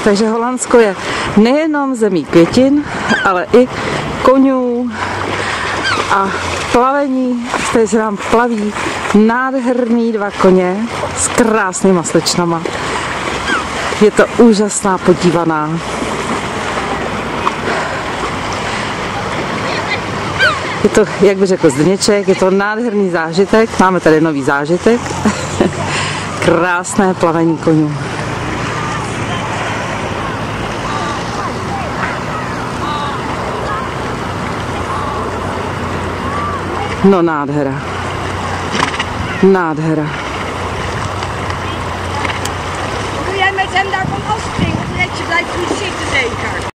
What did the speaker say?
Takže Holandsko je nejenom zemí květin, ale i koňů a plavení. Tady se nám plaví nádherný 2 koně s krásnýma slečnama. Je to úžasná podívaná. Je to, jak by řekl Zdeněček, je to nádherný zážitek. Máme tady nový zážitek. Krásné plavení koňů. No nádhera. Nádhera. Doe jij met hem daar van afspringen of let je blijft goed zitten zeker?